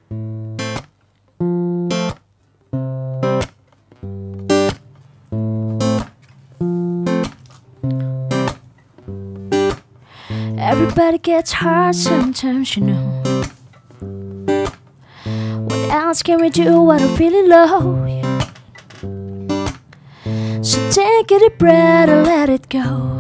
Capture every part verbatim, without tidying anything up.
Everybody gets hurt sometimes, you know. What else can we do when I'm feeling low? Yeah. So take a deep breath and let it go.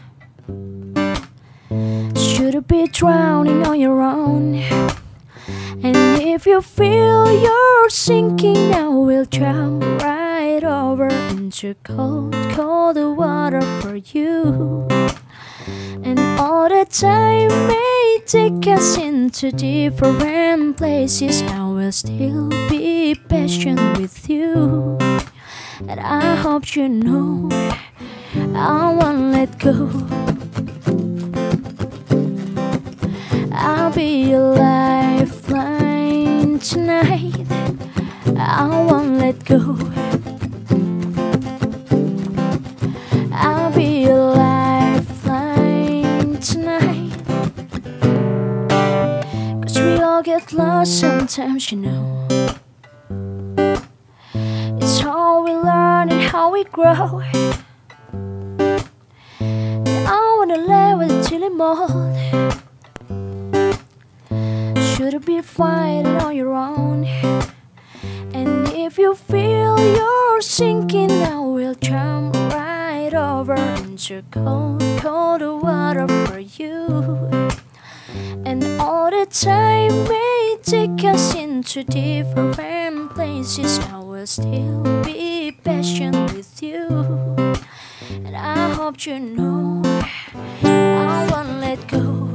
Shouldn't be drowning on your own. And if you feel you're sinking, now we'll jump right over into cold, cold water for you. And all the time may take us into different places, I will still be patient with you. And I hope you know I won't let go. I'll be your lifeline tonight, I won't let go. I'll be your lifeline tonight. Cause we all get lost sometimes, you know. It's how we learn and how we grow. And I wanna lay with it till I'm old. Shouldn't be fighting on your own. And if you feel you're sinking, I will jump right over into cold, cold water for you. And all the time may take us into different places, I will still be patient with you. And I hope you know I won't let go.